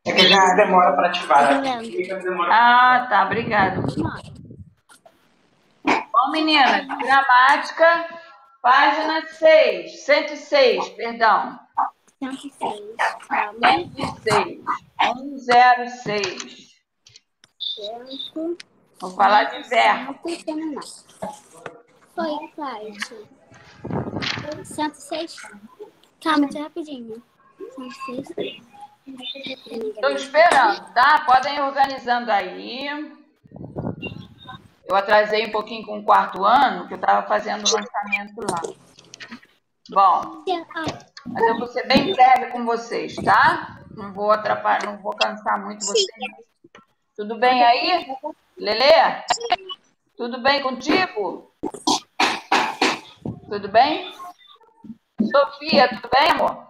É que já demora para ativar. Ah, tá, obrigado. Bom, meninas, gramática, página 6, 106, perdão. 106, calma. 106, 106. Certo. Vou falar de verbo. Foi, Cláudio. 106. Calma, rapidinho. 106. Estou esperando, tá? Podem ir organizando aí. Eu atrasei um pouquinho com o quarto ano, que eu estava fazendo o lançamento lá. Bom, mas eu vou ser bem breve com vocês, tá? Não vou atrapalhar, não vou cansar muito vocês. Tudo bem aí? Lelê? Tudo bem contigo? Tudo bem? Sofia, tudo bem, amor?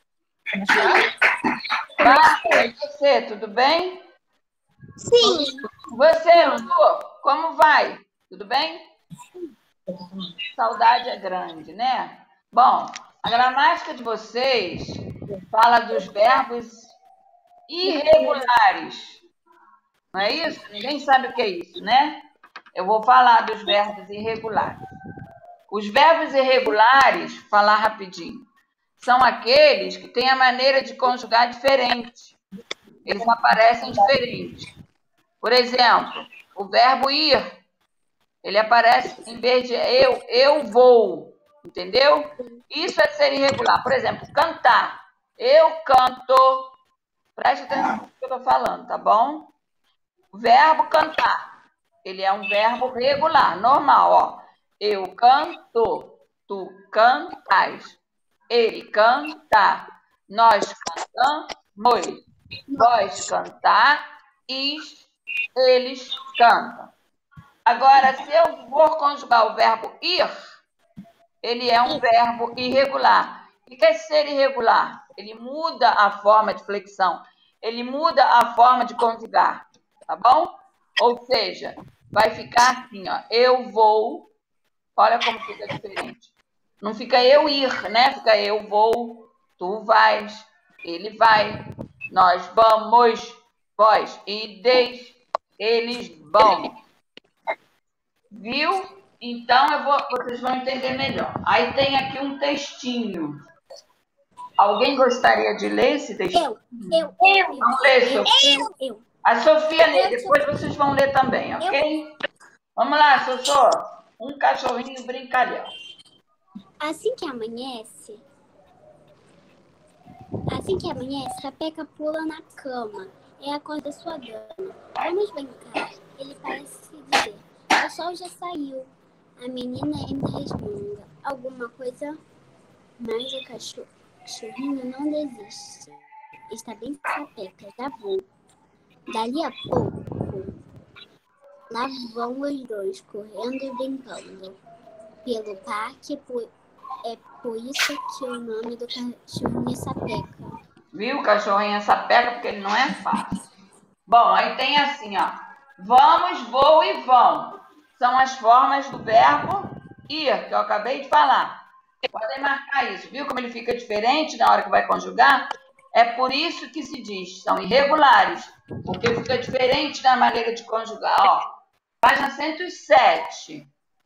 Marta, e você, tudo bem? Sim. Você, Lu, como vai? Tudo bem? Saudade é grande, né? Bom, a gramática de vocês fala dos verbos irregulares. Não é isso? Ninguém sabe o que é isso, né? Eu vou falar dos verbos irregulares. Os verbos irregulares, falar rapidinho, são aqueles que têm a maneira de conjugar diferente. Eles aparecem diferentes. Por exemplo, o verbo ir, ele aparece em vez de eu vou, entendeu? Isso é ser irregular. Por exemplo, cantar. Eu canto. Preste atenção no que eu estou falando, tá bom? O verbo cantar, ele é um verbo regular, normal, ó. Eu canto, tu cantas, ele canta, nós cantamos, vós cantais, eles cantam. Agora, se eu for conjugar o verbo ir, ele é um verbo irregular. O que é ser irregular? Ele muda a forma de flexão, ele muda a forma de conjugar, tá bom? Ou seja, vai ficar assim, ó, eu vou, olha como fica diferente. Não fica eu ir, né? Fica eu vou, tu vais, ele vai, nós vamos, vós ides, eles vão. Viu? Então vocês vão entender melhor. Aí tem aqui um textinho. Alguém gostaria de ler esse textinho? Vamos ler, Sofia. Eu. A Sofia lê, depois vocês vão ler também, ok? Vamos lá, Sossô. Um cachorrinho brincalhão. Assim que amanhece, a Peca pula na cama. É a cor da sua dama. Vamos brincar. Ele parece dizer: o sol já saiu. A menina ainda resmunga alguma coisa, mas o cachorrinho não desiste. Está bem sapeca, já vou. Dali a pouco, lá vão os dois, correndo e brincando pelo parque. É por isso que o nome do cachorrinho é Sapeca. Viu? O cachorrinho é sapeca porque ele não é fácil. Bom, aí tem assim, ó. Vamos, vou e vão. São as formas do verbo ir, que eu acabei de falar. Podem marcar isso. Viu como ele fica diferente na hora que vai conjugar? É por isso que se diz, são irregulares, porque fica diferente na maneira de conjugar. Ó, página 107.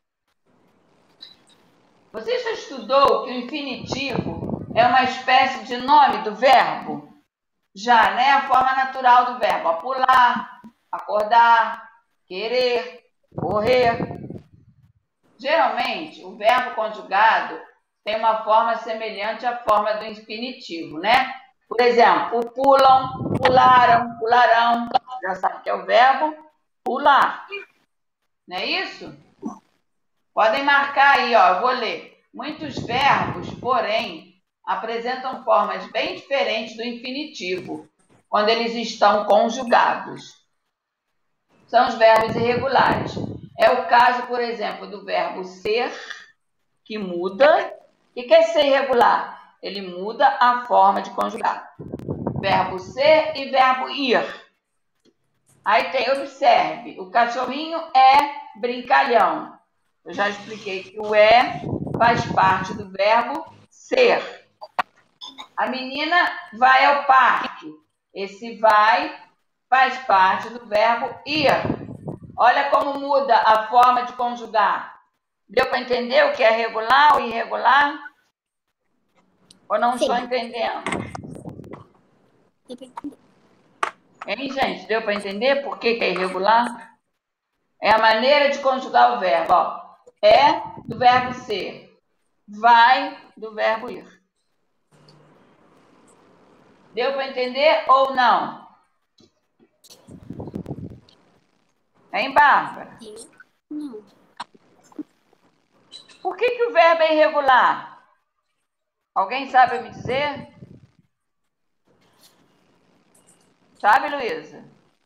Você já estudou que o infinitivo é uma espécie de nome do verbo? Já, né? A forma natural do verbo. Pular, acordar, querer, correr. Geralmente, o verbo conjugado tem uma forma semelhante à forma do infinitivo, né? Por exemplo, pulam, pularam, pularão. Já sabe que é o verbo pular. Não é isso? Podem marcar aí, ó, eu vou ler. Muitos verbos, porém, apresentam formas bem diferentes do infinitivo, quando eles estão conjugados. São os verbos irregulares. É o caso, por exemplo, do verbo ser, que muda. O que é ser irregular? Ele muda a forma de conjugar. Verbo ser e verbo ir. Aí tem, observe, o cachorrinho é brincalhão. Eu já expliquei que o é faz parte do verbo ser. A menina vai ao parque. Esse vai faz parte do verbo ir. Olha como muda a forma de conjugar. Deu para entender o que é regular ou irregular? Ou não estou entendendo? Deu pra entender. Hein, gente? Deu para entender por que é irregular? É a maneira de conjugar o verbo. Ó. É do verbo ser. Vai do verbo ir. Deu para entender ou não? Hein, Bárbara? Não. Por que o verbo é irregular? Alguém sabe me dizer? Sabe, Luísa?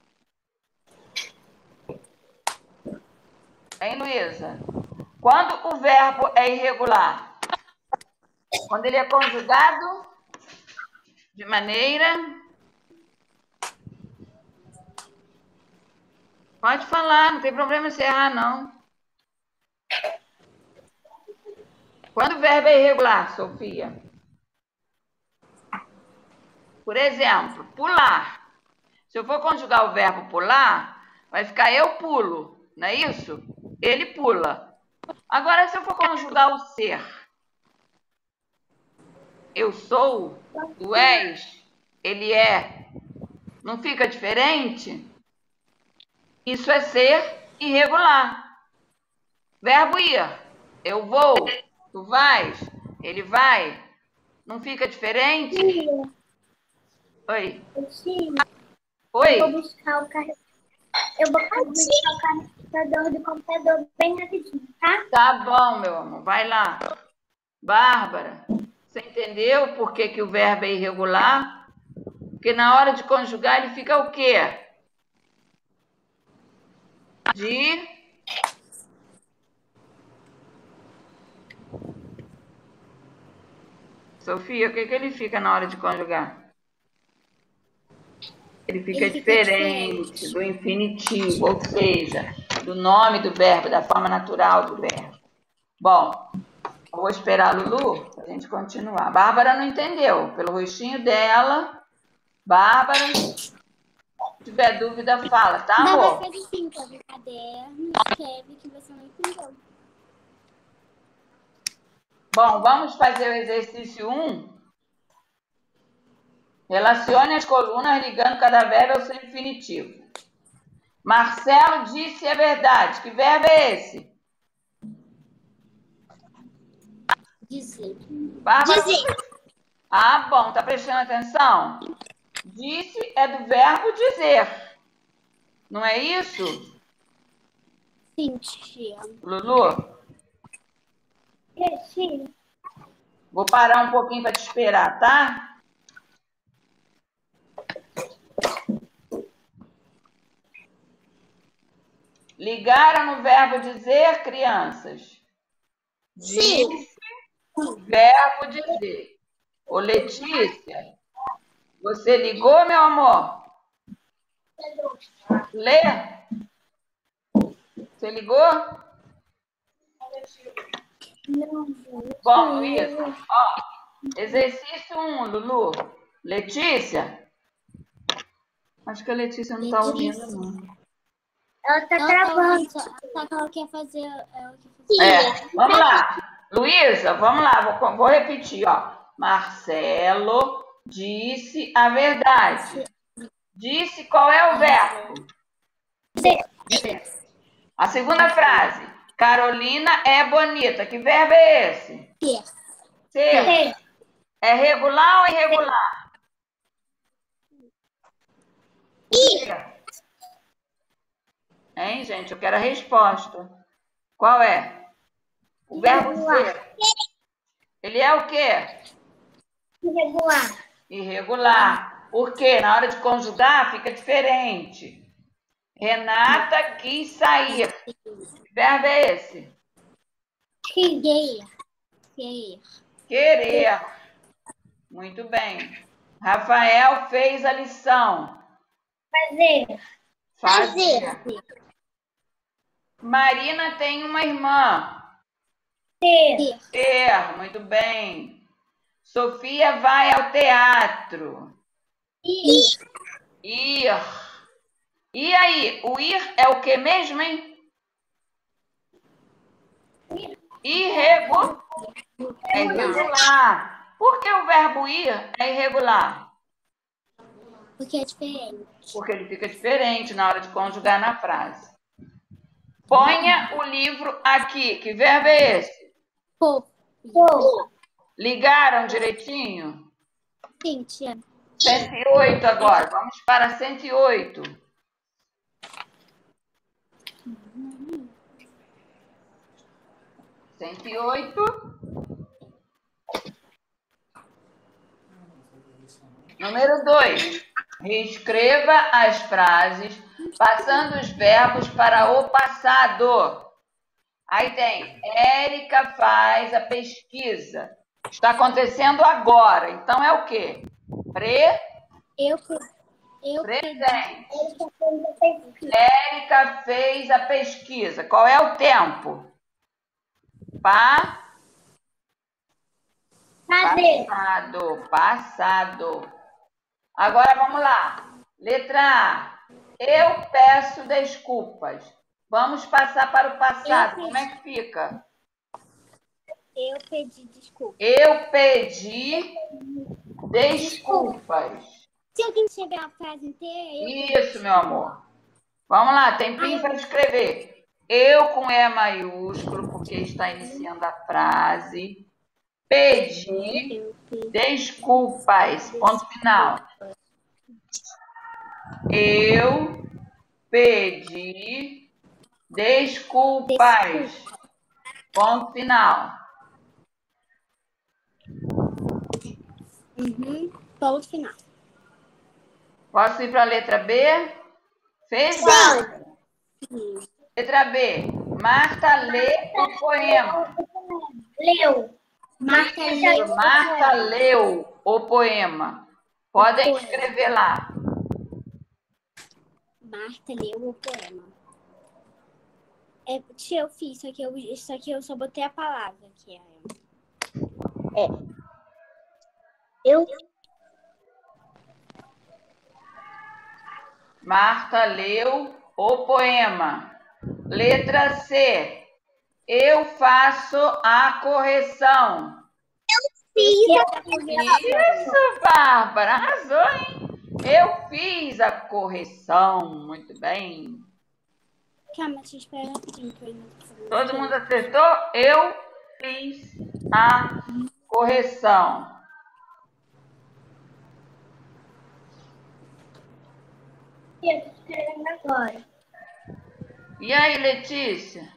Hein, Luísa? Quando o verbo é irregular? Quando ele é conjugado de maneira... Pode falar, não tem problema se errar, não. Quando o verbo é irregular, Sofia? Por exemplo, pular. Se eu for conjugar o verbo pular, vai ficar eu pulo, não é isso? Ele pula. Agora, se eu for conjugar o ser, eu sou, tu és, ele é, não fica diferente? Isso é ser irregular. Verbo ir, eu vou, tu vais, ele vai, não fica diferente? Oi? Sim, Oi? eu vou buscar o carregador do computador bem rapidinho, tá? Tá bom, meu amor, vai lá. Bárbara, você entendeu por que o verbo é irregular? Porque na hora de conjugar ele fica o quê? Sofia, o que ele fica na hora de conjugar? Ele fica diferente do infinitivo, ou seja, do nome do verbo, da forma natural do verbo. Bom, eu vou esperar a Lulu para a gente continuar. A Bárbara não entendeu. Pelo rostinho dela, Bárbara, se tiver dúvida, fala, tá, amor? Bárbara fez assim, pega o caderno, escreve que você não entendeu. Bom, vamos fazer o exercício 1. Relacione as colunas ligando cada verbo ao seu infinitivo. Marcelo disse a verdade. Que verbo é esse? Dizer. Bárbara? Ah, bom. Tá prestando atenção? Disse é do verbo dizer. Não é isso? Sim, tia. Lulu? Sim. Vou parar um pouquinho para te esperar, tá? Ligaram no verbo dizer, crianças? Disse, verbo dizer. Ô, Letícia, você ligou, meu amor? Lê? Você ligou? Bom, Luísa, ó, exercício 1, Lulu. Letícia? Acho que a Letícia não está ouvindo, não. Ela tá travando. Só que ela quer fazer. Vamos lá. Luísa, vamos lá, vou repetir, ó. Marcelo disse a verdade. Disse qual é o verbo? Dizer. A segunda frase. Carolina é bonita. Que verbo é esse? Ser. Ser. É regular ou irregular? Hein, gente? Eu quero a resposta. Qual é? O verbo ser. Ele é o quê? Irregular. Irregular. Por quê? Na hora de conjugar fica diferente. Renata quis sair. Que verbo é esse? Querer. Querer. Muito bem. Rafael fez a lição. Fazer. Marina tem uma irmã. Ter. Muito bem. Sofia vai ao teatro. Ir. Ir. E aí, o ir é o que mesmo, hein? É irregular. Por que o verbo ir é irregular? Porque é diferente. Porque ele fica diferente na hora de conjugar na frase. Ponha o livro aqui. Que verbo é esse? Pô. Ligaram direitinho? Sim, tia. 108 agora. Vamos para 108. Número 2. Reescreva as frases passando os verbos para o passado. Aí tem, Érica faz a pesquisa. Está acontecendo agora. Então é o quê? Eu Presente. Érica fez a pesquisa. Qual é o tempo? Passado. Agora vamos lá. Letra A. Eu peço desculpas. Vamos passar para o passado. Como é que fica? Eu pedi desculpa. Eu pedi desculpas. Se alguém chegar a frase inteira, Isso, meu amor. Vamos lá, tempinho para escrever. Eu com E maiúsculo, porque está iniciando a frase. Pedi desculpas. Ponto final. Eu pedi desculpas. Ponto final. Ponto final. Posso ir para a letra B? Fez? Sim. Letra B. Marta lê o poema. Leu. Marta leu o poema. Podem escrever lá. Marta leu o poema. Tia, eu fiz, só que eu só botei a palavra que é. Eu. Marta leu o poema. Letra C. Eu faço a correção. Isso, Bárbara. Arrasou, hein? Eu fiz a correção. Muito bem. Calma, deixa eu esperar rapidinho. Que eu ainda tô fazendo. Todo mundo acertou? Eu fiz a correção. Eu estou escrevendo agora. E aí, Letícia?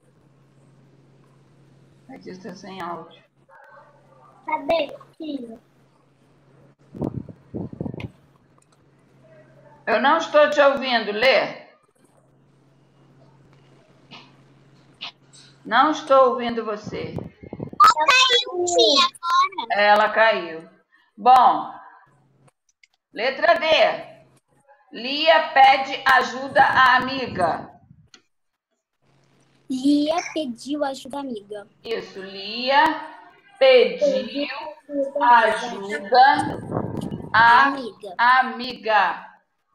Letícia está sem áudio. Cadê, filho? Eu não estou te ouvindo, Lê. Não estou ouvindo você. Caiu, tia, agora. Ela caiu. Bom, letra D. Lia pede ajuda à amiga. Lia pediu ajuda à amiga. Isso, Lia pediu ajuda à amiga.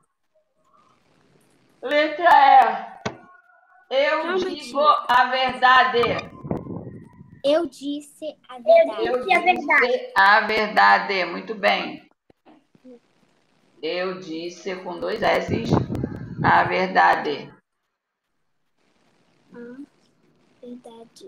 Letra E. Eu digo a verdade. Eu disse a verdade. Eu disse a verdade. Muito bem. Eu disse com 2 S's a verdade. Verdade.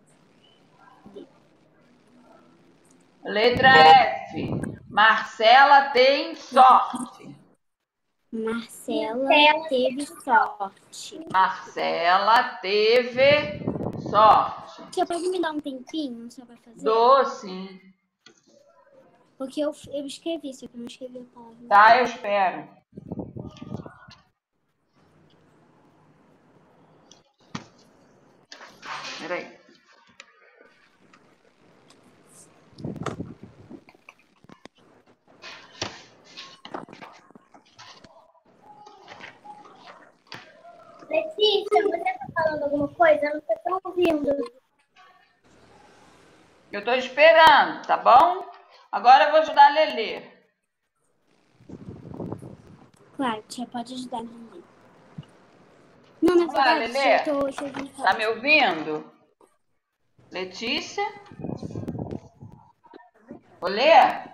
Letra F. Marcela tem sorte. Marcela teve sorte. Marcela teve sorte. Você pode me dar um tempinho só para fazer? Dou, sim. Porque eu escrevi, só que eu não escrevi a palavra. Tá, eu espero. Peraí. Letícia, você está falando alguma coisa? Eu não estou ouvindo. Eu tô esperando, tá bom? Agora eu vou ajudar a Lelê. Claro, tia, pode ajudar a entender. Não, na Vamos lá, verdade, Lelê. eu tô ouvindo Tá falar. me ouvindo? Letícia? Olê?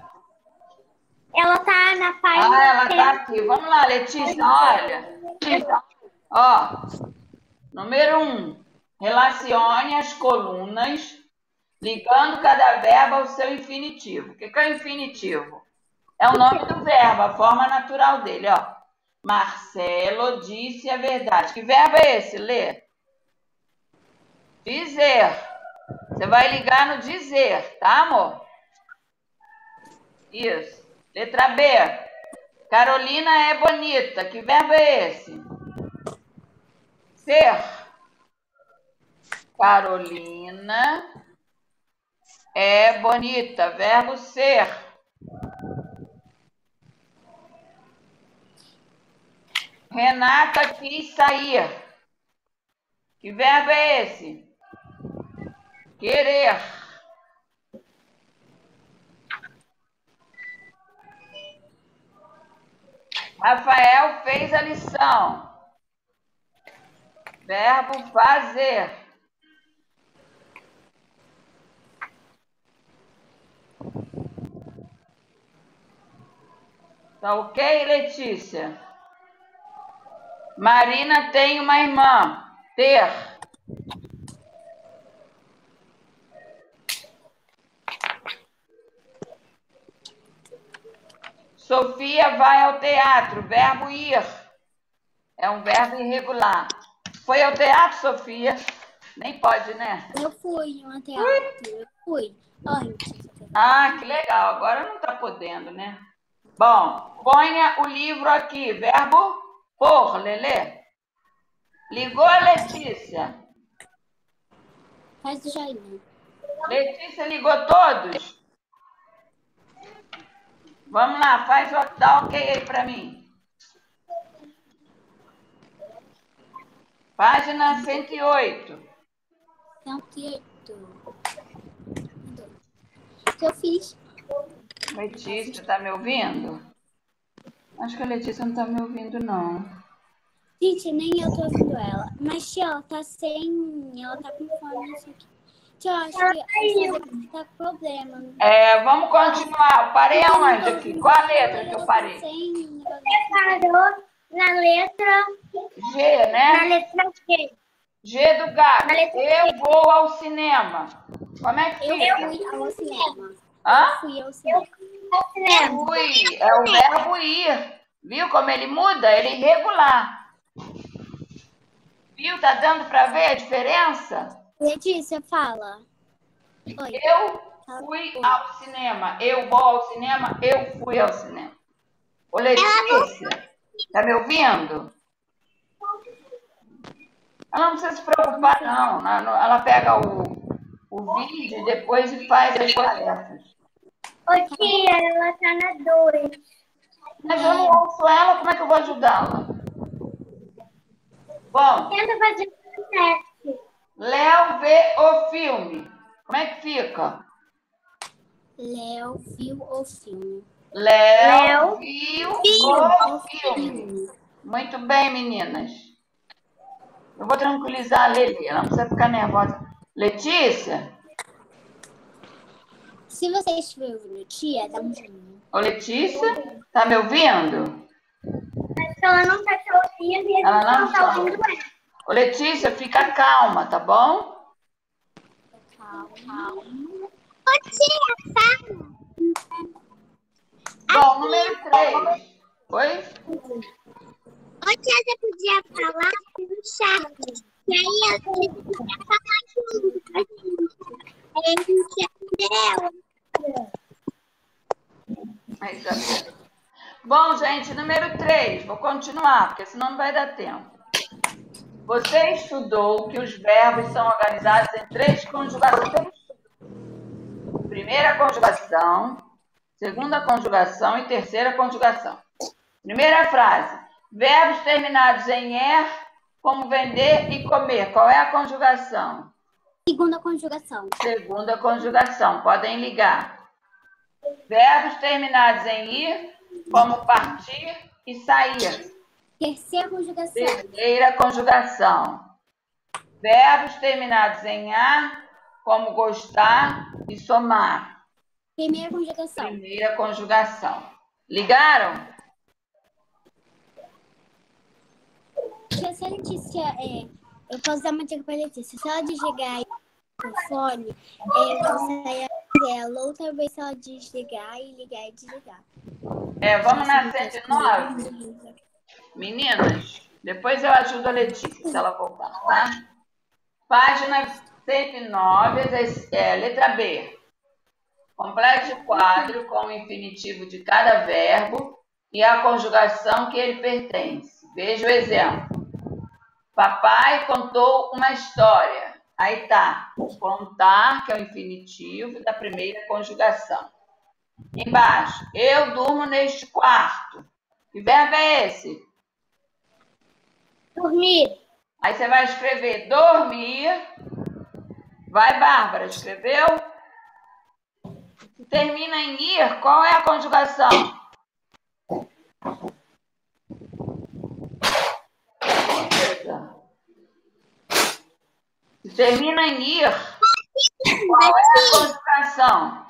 Ela tá na página. Ah, ela tá aqui. Vamos lá, Letícia, olha. Ó, número 1. Relacione as colunas ligando cada verbo ao seu infinitivo. O que é o infinitivo? É o nome do verbo, a forma natural dele, ó. Marcelo disse a verdade. Que verbo é esse, Lê? Dizer. Você vai ligar no dizer, tá, amor? Isso. Letra B. Carolina é bonita. Que verbo é esse? Ser. Carolina é bonita. Verbo ser. Renata quis sair. Que verbo é esse? Querer. Rafael fez a lição. Verbo fazer. Tá ok, Letícia? Marina tem uma irmã. Ter. Sofia vai ao teatro. Verbo ir. É um verbo irregular. Foi ao teatro, Sofia? Nem pode, né? Eu fui no teatro, eu fui antes. Ah, que legal. Agora não tá podendo, né? Bom, ponha o livro aqui. Verbo por, Lelê. Ligou a Letícia? Faz o joinha. Letícia ligou todos? Vamos lá, dá ok aí pra mim. Página 108. 108. O que eu fiz? Letícia, tá me ouvindo? Acho que a Letícia não tá me ouvindo, não. Gente, nem eu tô ouvindo ela. Mas, tia, ela tá sem... Ela tá com fome, isso aqui. Tia, eu acho que tá com problema. Vamos continuar. Eu parei aonde aqui? Qual a letra que eu parei? Sem negócio. Parou na letra. G, Na né? letra G. G do gato. Na letra Eu vou ao cinema. Como é que Eu fica? fui ao cinema. Hã? Fui ao cinema. Fui. É o verbo ir. Viu como ele muda? Ele é irregular. Viu? Tá dando para ver a diferença? Letícia, fala. Oi. Eu fui ao cinema. Eu vou ao cinema. Eu fui ao cinema. Ô, Letícia, tá me ouvindo? Ela não precisa se preocupar, não. Ela pega o vídeo e depois faz as tarefas. Ô, tia, ela tá na 2. Mas eu não ouço ela, como é que eu vou ajudá-la? Bom, Tenta fazer o teste. Léo vê o filme. Como é que fica? Léo viu o filme. Léo viu o filme. Muito bem, meninas. Eu vou tranquilizar a Leli, ela não precisa ficar nervosa. Letícia? Se você estiver ouvindo, tia, dá um joinha. Ô, Letícia, tá me ouvindo? Mas ela não tá te ouvindo e a Ela gente não não tá tá. ouvindo ela. Ô, Letícia, fica calma, tá bom? Calma. Ô, tia, fala. Bom, número 3. Oi? Ô, tia, você podia falar no chat. E aí a gente podia falar junto. Aí a gente aprendeu. Aí, já... Bom, gente, número 3. Vou continuar, porque senão não vai dar tempo. Você estudou que os verbos são organizados em 3 conjugações. Primeira conjugação, segunda conjugação e terceira conjugação. Primeira frase. Verbos terminados em er, como vender e comer. Qual é a conjugação? Segunda conjugação. Segunda conjugação. Podem ligar. Verbos terminados em ir, como partir e sair. Terceira conjugação. Terceira conjugação. Verbos terminados em A, como gostar e somar. Primeira conjugação. Primeira conjugação. Ligaram? Se a Letícia, eu posso dar uma dica para a Letícia. Se ela desligar aí o fone, eu vou sair dela. Outra vez, se ela desligar e ligar e desligar. Vamos na 109? Meninas, depois eu ajudo a Letícia, se ela voltar, tá? Página 109, letra B. Complete o quadro com o infinitivo de cada verbo e a conjugação que ele pertence. Veja o exemplo. Papai contou uma história. Aí tá, contar, que é o infinitivo da primeira conjugação. Embaixo, eu durmo neste quarto. Que verbo é esse? Dormir. Aí você vai escrever dormir. Vai, Bárbara, escreveu? Se termina em ir, qual é a conjugação? Se termina em ir, qual é a conjugação?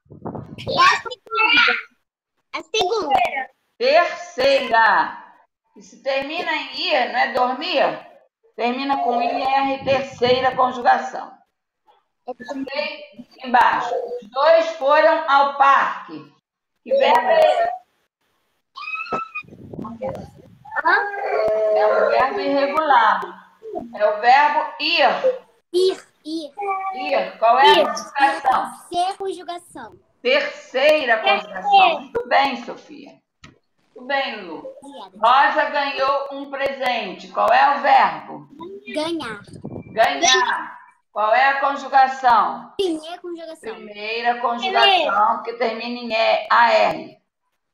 A segunda. Terceira. E se termina em ir, não é dormir? Termina com IR, terceira conjugação. Ok? Embaixo. Os dois foram ao parque. Que verbo é esse? É um verbo irregular. É o verbo ir. Ir. Ir. Qual é a conjugação? Terceira conjugação. Terceira conjugação. Muito bem, Sofia. Muito bem, Lu. Obrigada. Rosa ganhou um presente. Qual é o verbo? Ganhar. Ganhar. Qual é a conjugação? Primeira conjugação. Primeira conjugação, que termina em AR.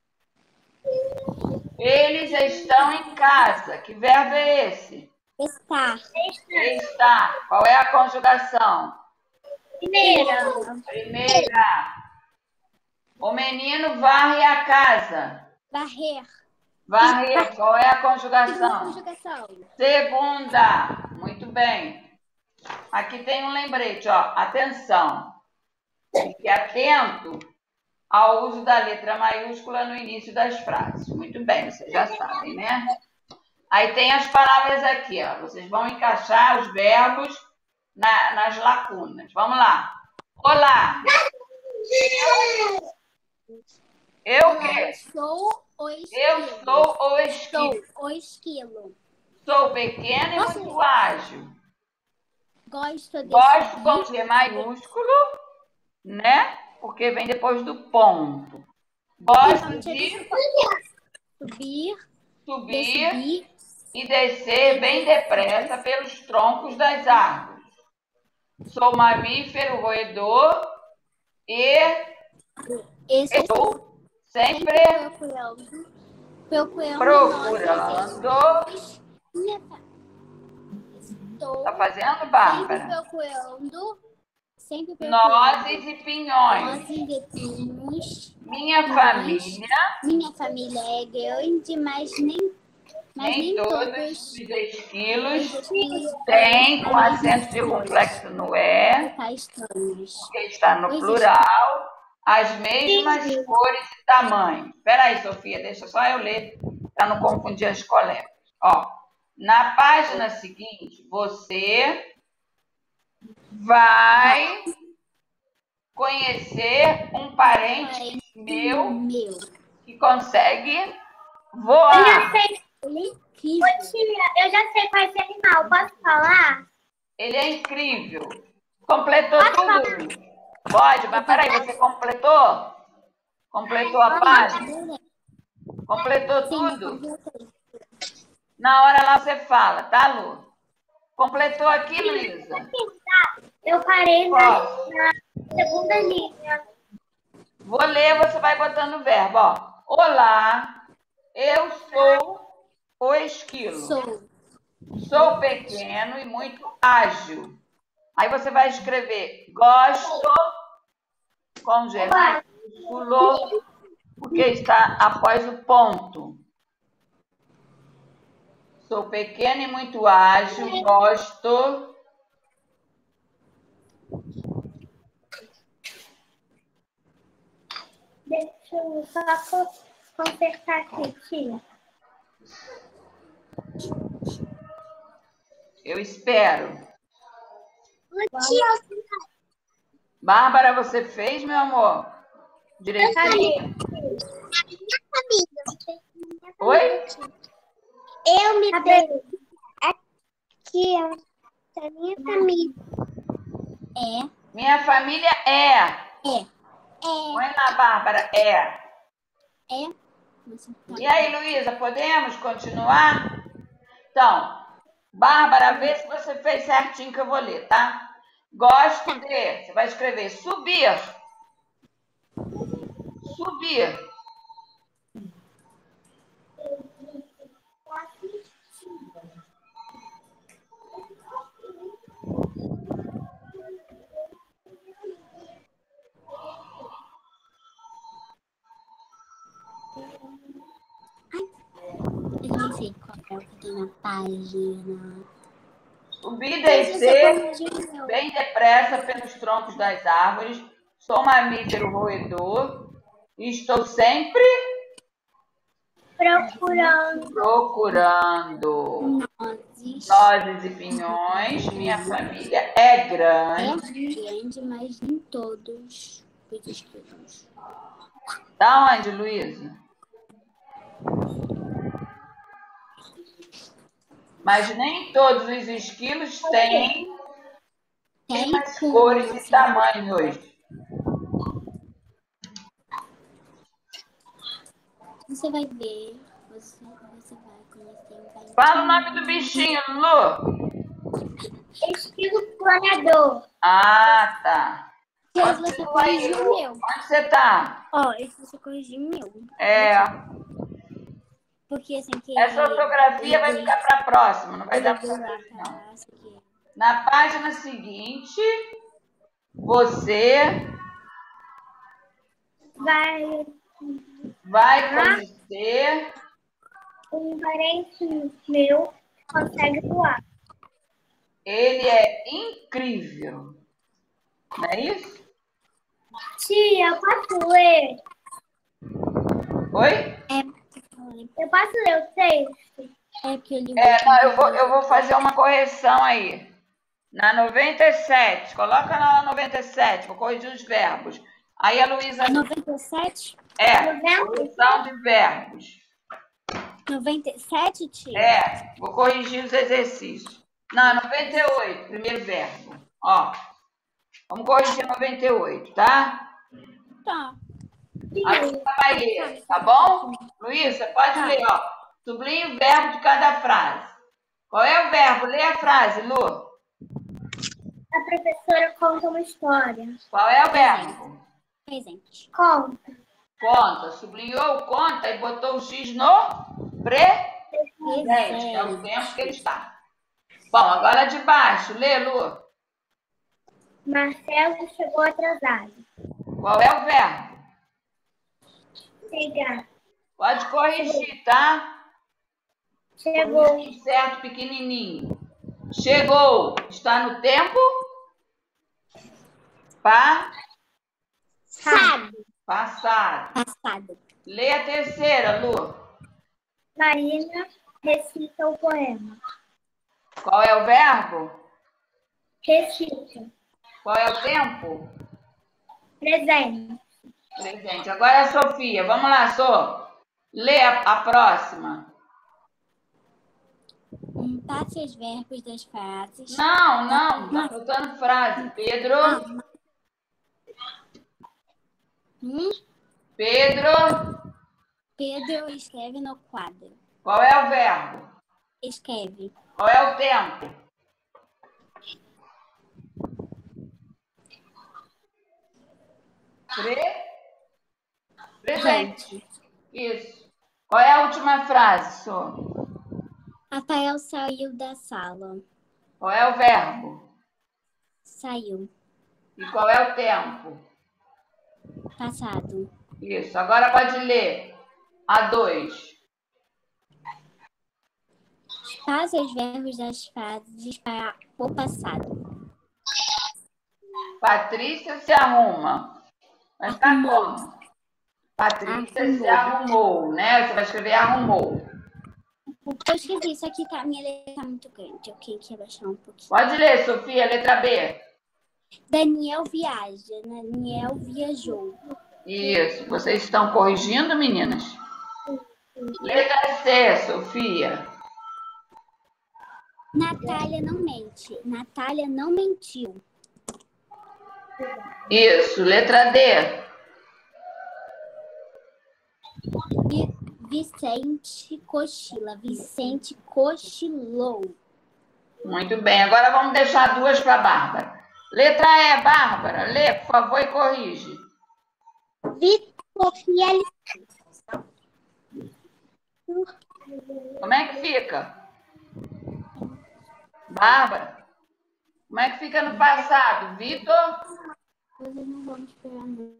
Eles estão em casa. Que verbo é esse? Estar. Estar. Qual é a conjugação? Primeira. Primeira. O menino varre a casa. Varrer. Varrer. Qual é a Segunda conjugação? conjugação. Segunda. Muito bem. Aqui tem um lembrete, ó. Atenção. Fique atento ao uso da letra maiúscula no início das frases. Muito bem, vocês já sabem, né? Aí tem as palavras aqui, ó. Vocês vão encaixar os verbos nas lacunas. Vamos lá. Olá. Eu o quê? Sou o esquilo. Eu sou o esquilo. Sou o esquilo. Sou pequeno e muito ágil. Gosto de Gosto com G maiúsculo, né? Porque vem depois do ponto. Gosto de subir e descer bem depressa pelos troncos das árvores. Sou mamífero roedor e estou sempre procurando. Tá fazendo, Bárbara? Sempre procurando Nozes e pinhões. nozes e pinhos. Minha família é grande, mas nem todos os esquilos os têm com acento circunflexo no E, castanhos. que está no plural, as mesmas cores e tamanhos. Espera aí, Sofia, deixa só eu ler para não confundir as colegas. Ó, na página seguinte, você vai conhecer um parente meu que consegue voar. Ele é incrível. Ô, tia, eu já sei qual é esse animal. Posso falar? Ele é incrível. Completou tudo? Pode, mas peraí, você completou? Completou a página? Completou tudo? Na hora lá você fala, tá, Lu? Completou aqui, Luísa? Eu parei na segunda linha. Vou ler, você vai botando o verbo, ó. Olá, eu sou o esquilo. Sou pequeno e muito ágil. Aí você vai escrever gosto com G maiúsculo, porque está após o ponto. Sou pequena e muito ágil, gosto. Deixa eu só consertar aqui, tia. Eu espero. Tia, Bárbara, você fez, meu amor? Direitinho? a minha família. Oi? Eu me dei aqui, ó. A minha família. Minha família é. É. Põe lá, Bárbara, é. Você E aí, Luísa, podemos continuar? Então, Bárbara, vê se você fez certinho que eu vou ler, tá? Gosto de. Você vai escrever subir. Subir. Eu nem sei qual é o que tem na página. Subir e Mas você descer corrigiu o meu. bem depressa pelos troncos das árvores. Sou mamífero roedor. E estou sempre procurando nozes e pinhões. Minha família é grande. Grande, mas nem todos os esquilos. Da onde, Luísa? Mas nem todos os esquilos têm as cores e tamanhos. Você vai ver, você vai conhecer, vai Fala o nome do bichinho, Lu. Esquilo planador. Ah, tá. Mas você corrigiu o meu. Onde você tá? Ó, esse você corrigiu o meu. É. Porque assim que Essa ortografia vai ficar para a próxima, não vai dar para lá vocês, não. pra... Na página seguinte, você vai conhecer Um parente meu consegue voar. ele é incrível. Não é isso? Tia, eu posso ler? Oi? Eu posso ler o texto? É que ele Não, eu vou fazer uma correção aí. Na 97, coloca lá na 97, vou corrigir os verbos. Aí a Luísa... 97? Correção de verbos. 97, tia? Vou corrigir os exercícios. Não, 98, primeiro verbo. Ó, vamos corrigir 98, tá? Tá. A Luísa vai ler, tá bom? Luísa, pode ler, ó. Sublinhe o verbo de cada frase. Qual é o verbo? Lê a frase, Lu. A professora conta uma história. Qual é o verbo? Presente. Conta. Conta. Sublinhou o conta e botou o X no presente, que é o tempo que ele está. Bom, agora de baixo. Lê, Lu. Marcelo chegou atrasado. Qual é o verbo? Chegar. Pode corrigir, tá? Chegou. Corrigir certo, pequenininho. Chegou. Está no tempo? Sabe. Passado. Lê a terceira, Lu. Marina recita o poema. Qual é o verbo? Recita. Qual é o tempo? Presente. Presente. Agora a Sofia. Vamos lá, Sô. Lê a próxima. Passe os verbos das frases. Não. Tá faltando frase. Pedro. Pedro escreve no quadro. Qual é o verbo? Escreve. Qual é o tempo? Presente. Isso. Qual é a última frase, Sô? Rafael saiu da sala. Qual é o verbo? Saiu. E qual é o tempo? Passado. Isso. Agora pode ler a 2. Passa os verbos das frases para o passado. Patrícia se arruma. Vai ficar Arrumou. como? Patrícia Arrumou. se arrumou, né? Você vai escrever arrumou. Eu escrevi, isso aqui tá, minha letra tá muito grande. Eu tenho que abaixar um pouquinho. Pode ler, Sofia, letra B. Daniel viaja. Daniel viajou. Isso. Vocês estão corrigindo, meninas? Letra C, Sofia. Natália não mente. Natália não mentiu. Isso. Letra D. Vicente cochila. Vicente cochilou. Muito bem. Agora vamos deixar duas para a Bárbara. Letra E, Bárbara. Lê, por favor, e corrige. Vitor e Como é que fica? Bárbara, como é que fica no passado? Vitor? Hoje não vamos esperar, não.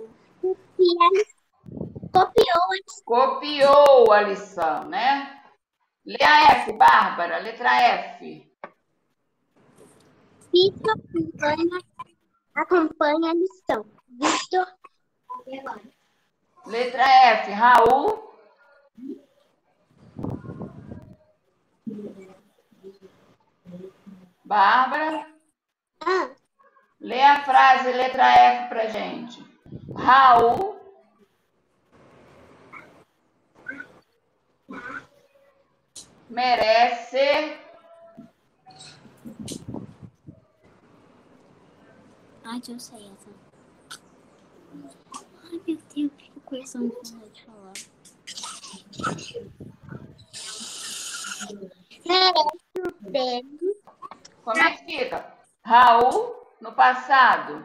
Copiou a lição, né? Lê a F, Bárbara. Letra F. Vitor acompanha a lição. Vitor. Letra F, Raul. Bárbara. Lê a frase letra F pra gente. Raul merece Eu sei essa. Ai, meu Deus, que coisa não pode de falar. Como é que fica? Raul no passado.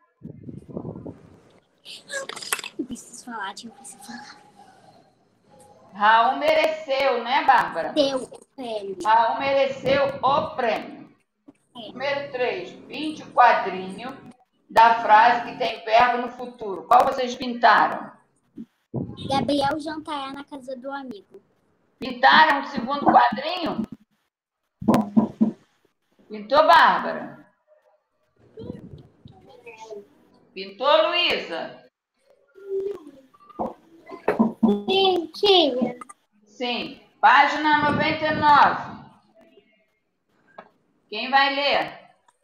Eu preciso falar, eu preciso falar. Raul mereceu, né, Bárbara? Deu o prêmio. Raul mereceu o prêmio. Número 3. Pinte o quadrinho da frase que tem verbo no futuro. Qual vocês pintaram? Gabriel jantará na casa do amigo. Pintaram o segundo quadrinho? Pintou, Bárbara? Pintou, Luísa? Sim, tia. Sim. Página 99. Quem vai ler?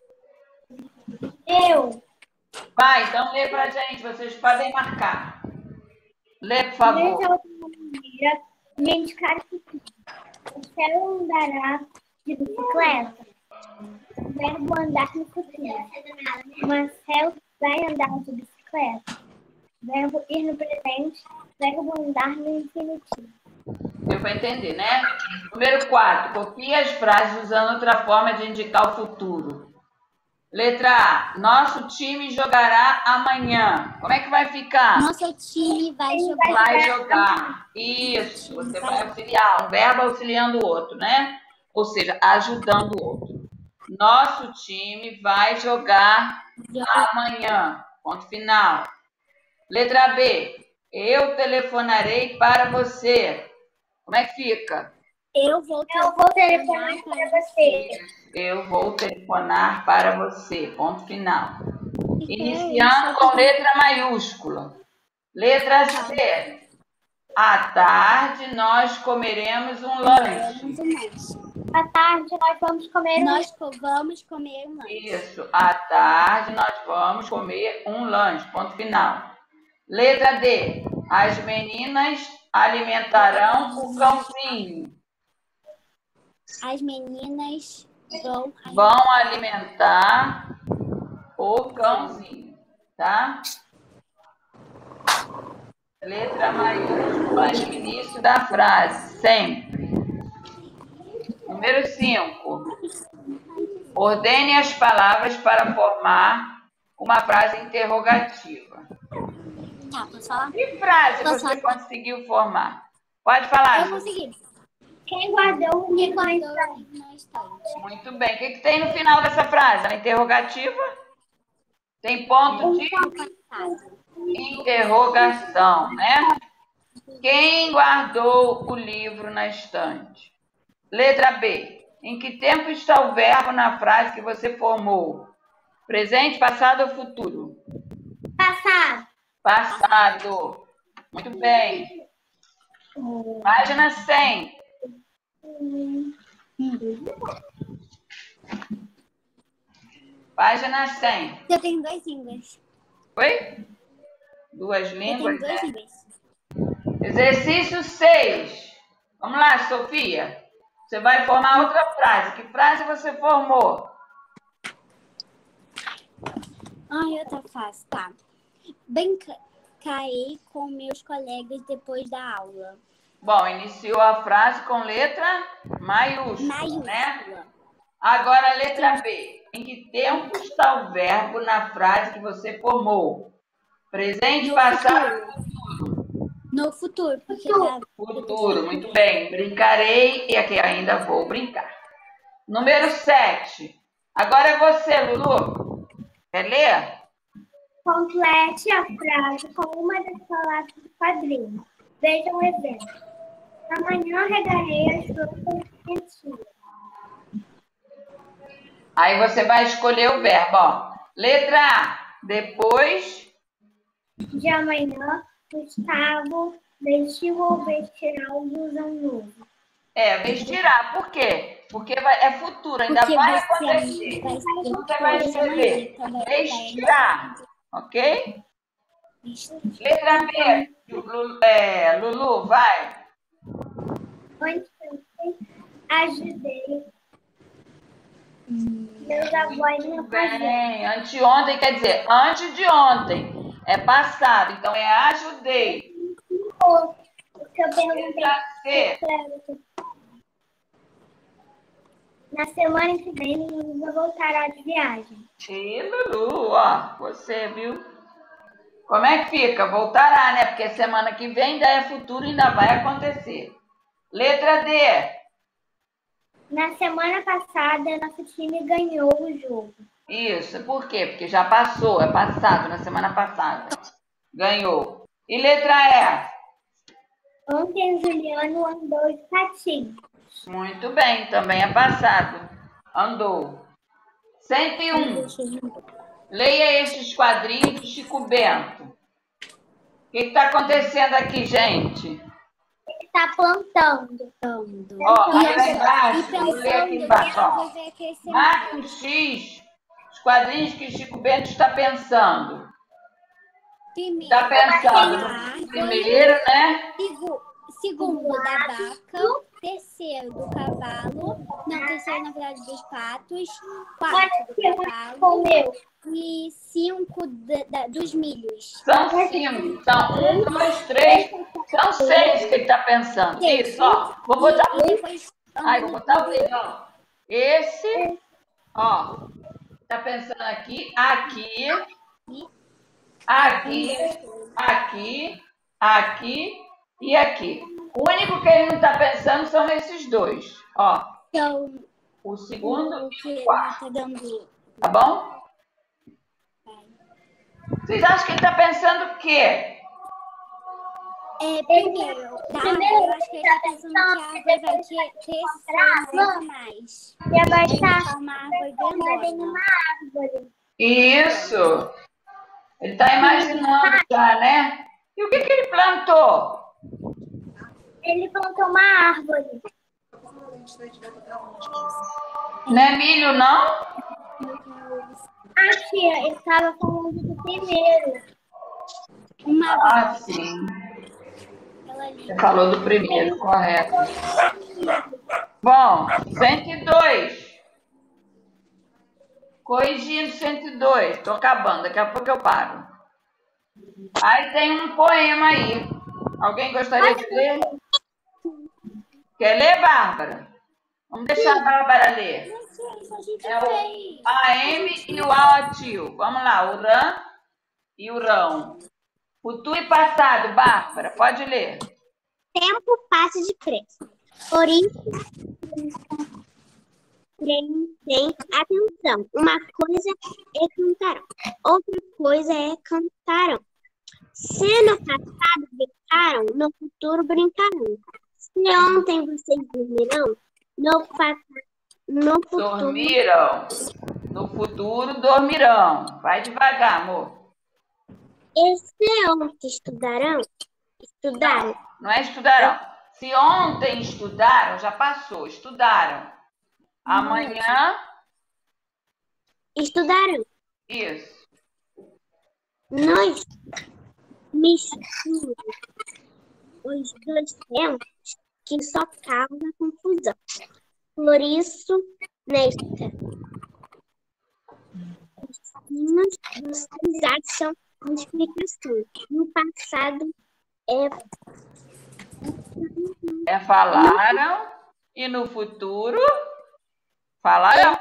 Eu. Vai, então lê pra gente. Vocês podem marcar. Lê, por favor. Gente, o céu andará de bicicleta. Verbo andar no futuro. Marcelo vai andar de bicicleta. Verbo ir no presente. Verbo andar no infinitivo. Deu para entender, né? Número 4. Copie as frases usando outra forma de indicar o futuro. Letra A. Nosso time jogará amanhã. Como é que vai ficar? Nosso time vai jogar. Vai jogar. Isso. Você vai auxiliar. Um verbo auxiliando o outro, né? Ou seja, ajudando o outro. Nosso time vai jogar amanhã. Ponto final. Letra B. Eu telefonarei para você. Como é que fica? Eu vou telefonar para você. Eu vou telefonar para você. Ponto final. Iniciando com letra maiúscula. Letra C. À tarde nós comeremos um lanche. À tarde nós vamos comer um lanche. Isso. À tarde nós vamos comer um lanche. Ponto final. Letra D. As meninas alimentarão o cãozinho. As meninas vão alimentar o cãozinho, tá? Letra maiúscula no início da frase, sempre. Número 5. Ordene as palavras para formar uma frase interrogativa. Tá, posso falar? Que frase você conseguiu formar? Pode falar. Eu consegui. Quem guardou o livro na estante? Muito bem. O que tem no final dessa frase? A interrogativa? Tem ponto de interrogação, né? Quem guardou o livro na estante? Letra B. Em que tempo está o verbo na frase que você formou? Presente, passado ou futuro? Passado. Passado. Muito bem. Página 100. Página 100. Eu tenho 2 línguas. Oi? Duas Eu línguas, tenho 2 né? línguas. Exercício 6. Vamos lá, Sofia. Você vai formar outra frase. Que frase você formou? Ai, outra fácil, tá. Brincarei com meus colegas depois da aula. Bom, iniciou a frase com letra maiúscula, né? Maiúscula. Agora a letra B. Em que tempo está o verbo na frase que você formou? Presente, No passado, No futuro, porque tá... futuro. Muito bem. Brincarei e aqui ainda vou brincar. Número 7. Agora é você, Lulu. Quer ler? Complete a frase com uma das palavras do quadrinho. Veja um exemplo. Amanhã regarei as frutas quentinhas. Aí você vai escolher o verbo, ó. Letra A. Depois. De amanhã, Gustavo vestiu ou vestirá o blusão novo. Vestirá. Por quê? Porque é futuro, ainda Porque vai você acontecer. vai Você vai escrever. Vestirá. Ok? Letra B. Lulu, vai. Ontem ajudei meus avós na fazenda. Bem, anteontem quer dizer antes de ontem. É passado, então é ajudei. O que eu perguntei Letra C. na semana que vem, Luísa voltará de viagem. Lulu, ó, você viu? Como é que fica? Voltará, né? Porque semana que vem ainda é futuro e ainda vai acontecer. Letra D. Na semana passada, nosso time ganhou o jogo. Isso, por quê? Porque já passou, é passado, na semana passada. Ganhou. E letra E? Ontem, Juliano andou de patins. Muito bem, também é passado. Andou. 101. Leia estes quadrinhos de Chico Bento. O que está acontecendo aqui, gente? Ele está plantando. Ó, E aí lá embaixo, pensando vou ler aqui que embaixo, ó. depois vai crescer Marca mais. um X, os quadrinhos que Chico Bento está pensando. Primeiro, Está pensando da no árvore. primeiro, né? Segundo, da vaca. Terceiro, do cavalo. Não, terceiro, na verdade, dos patos. Quarto, do cavalo. Comeu. E 5 dos milhos. São 5. São 1, 2, 3. São 6 que ele está pensando. Isso, ó. Vou botar E depois, vou botar o vídeo, ó. Esse, ó. Está pensando aqui, aqui, aqui, aqui, aqui e aqui. O único que ele não está pensando são esses dois. Ó. então, O segundo o e que o quarto. tá dando... Tá bom? Vocês acham que ele está pensando o quê? Primeiro, eu acho que ele tá pensando que a árvore vai crescer mais e mais. Já vai estar Vai uma árvore formada em grandona. uma árvore. Isso. Ele está imaginando já, né? E o que ele plantou? Ele plantou uma árvore. Não é milho, não? Ah, tia, ele estava falando do primeiro. Uma vaca. Sim. Ela ali. Você falou do primeiro, correto. Bom, 102. Corrigindo 102. Estou acabando, daqui a pouco eu paro. Aí tem um poema aí. Alguém gostaria de ler? Quer ler, Bárbara? Vamos deixar a Bárbara ler. Isso a gente É o fez. AM e o AOTIO. Vamos lá, o RAM e o RÃO. Futuro e passado, Bárbara, pode ler. Tempo passa depressa. Por isso, prestem atenção. Uma coisa é cantarão, outra coisa é cantarão. Se no passado brincaram, no futuro brincarão. Se ontem vocês dormirão, No futuro, Dormiram. No futuro, dormirão. Vai devagar, amor. esse ontem estudaram? Estudaram. Não é estudarão. Se ontem estudaram, já passou. Estudaram. Amanhã, Estudaram. isso. Nós misturamos os dois tempos que só causa confusão. Por isso, nesta vocês acham a explicação. No passado Falaram e no futuro falarão.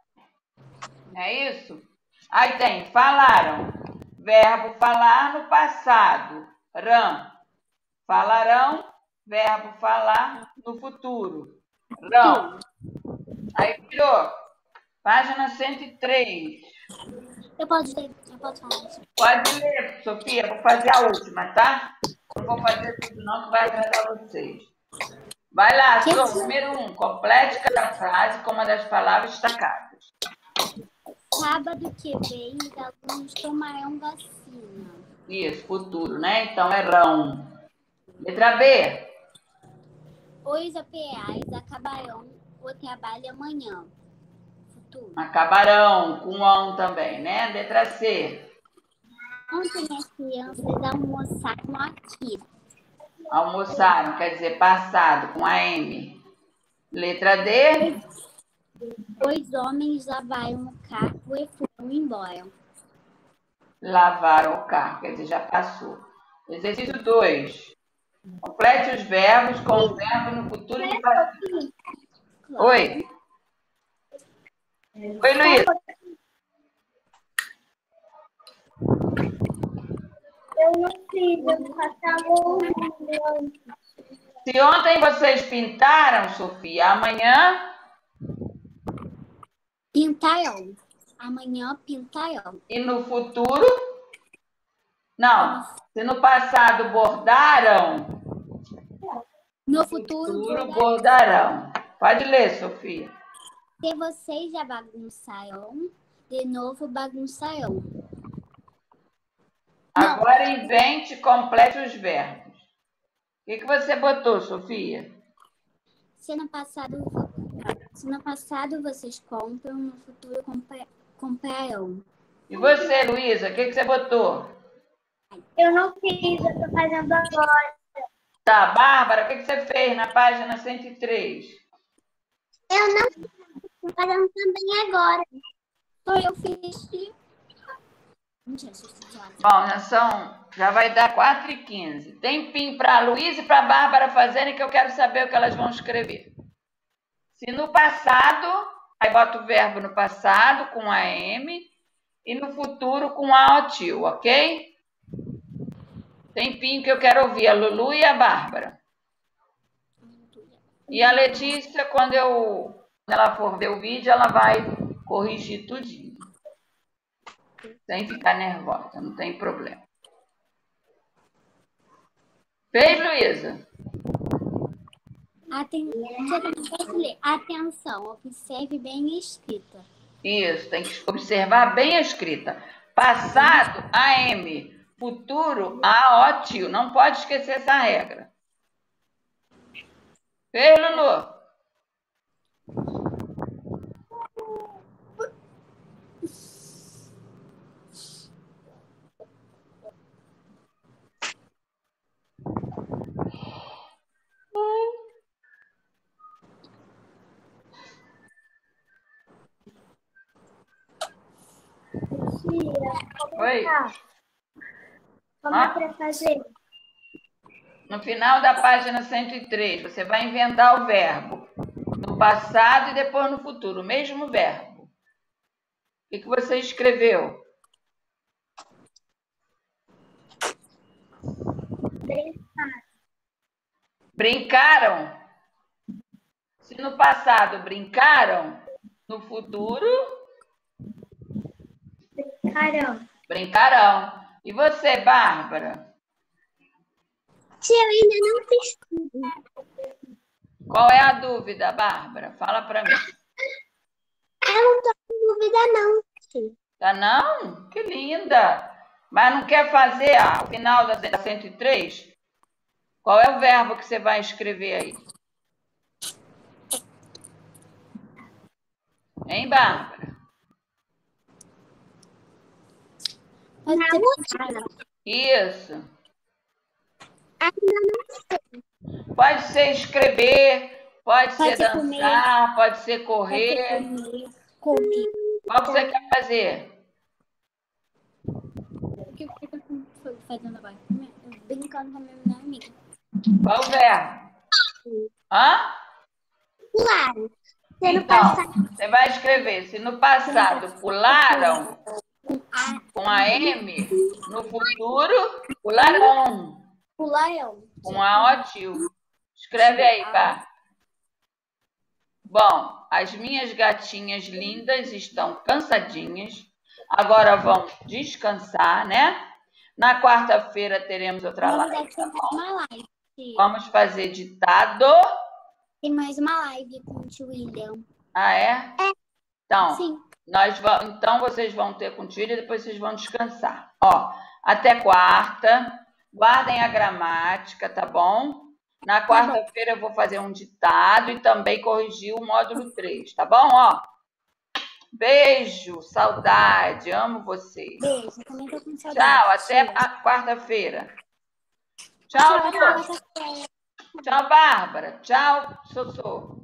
É isso? Aí tem falaram. Verbo falar no passado. Rão. Falarão. Verbo falar no futuro. Rão. Aí virou. Página 103. Eu posso falar. Pode ler, Sofia. Vou fazer a última, tá? Não vou fazer tudo não, que vai atrasar vocês. Vai lá, número 1. Complete cada frase com uma das palavras destacadas. Sábado que vem, os alunos tomarão vacina. Isso, futuro, né? Então é rão. Letra B. Os operários acabarão o trabalho amanhã. Futuro. Acabarão, com ão também, né? Letra C. Ontem as crianças almoçaram aqui. Almoçaram, quer dizer, passado, com a M. Letra D. Os homens lavaram o carro e foram embora. Lavaram o carro, quer dizer, já passou. Exercício 2. Complete os verbos com o verbo no futuro e no passado. Oi. Oi, Luiz. eu não fiz, eu passava Se ontem vocês pintaram, Sofia, amanhã Pintarão. Amanhã pintarão. e no futuro? Não. Se no passado bordaram, No no futuro, futuro bordarão. Pode ler, Sofia. se vocês já bagunçaram, de novo bagunçarão. Agora invente e complete os verbos. O que você botou, Sofia? Se no passado vocês compram, no futuro comprarão. E você, Luísa, o que você botou? Eu não fiz, eu tô fazendo agora. Tá, Bárbara, o que você fez na página 103? Eu não fiz, tô fazendo também agora. Então eu fiz. Mentira, Bom, já vai dar 4h15. Tempinho para a Luísa e para a Bárbara fazerem, que eu quero saber o que elas vão escrever. Se no passado, aí bota o verbo no passado com a M e no futuro com a o tio, ok? Tempinho que eu quero ouvir a Lulu e a Bárbara. E a Letícia, quando ela for ver o vídeo, ela vai corrigir tudinho. Sem ficar nervosa, não tem problema. Fez, Luísa? Atenção, observe bem a escrita. Isso, tem que observar bem a escrita. Passado, AM. Futuro, AO tio. Não pode esquecer essa regra. Fez, Lulu? Oi? Como é para fazer? No final da página 103, você vai inventar o verbo no passado e depois no futuro, o mesmo verbo. O que você escreveu? Brincaram? Se no passado brincaram, no futuro brincarão. E você, Bárbara? Tia, eu ainda não fiz tudo. Qual é a dúvida, Bárbara? Fala para mim. Eu não tô com dúvida, não. Sim. Tá não? Que linda! Mas não quer fazer o final da 103? Qual é o verbo que você vai escrever aí? Hein, Bárbara? Pode Na ser última, Isso. ainda não. Pode ser escrever, pode ser ser comer. dançar, pode ser pode correr. ser comer. Qual que você quer fazer? O que eu tô fazendo agora? Brincando com a minha amiga. Qual o verbo? Hã? Claro. Se no Então, passado, você vai escrever, se no passado pularam com a M, no futuro pularão Pularão. com a O tio. Escreve aí, Bá. Bom, as minhas gatinhas lindas estão cansadinhas, agora vão descansar, né? Na quarta-feira teremos outra Vamos live. aqui mais uma live. Vamos fazer ditado. Tem mais uma live com o tio William. Ah, é? Então, Sim. então vocês vão ter com o tio e depois vocês vão descansar. Ó, até quarta. Guardem a gramática, tá bom? Na quarta-feira eu vou fazer um ditado e também corrigir o módulo 3, tá bom? Ó, beijo, saudade, amo vocês. Beijo. Também tô com saudade. Tchau, até a quarta-feira. Tchau, Lu. Tchau. Tchau, Bárbara. Tchau, Sossô.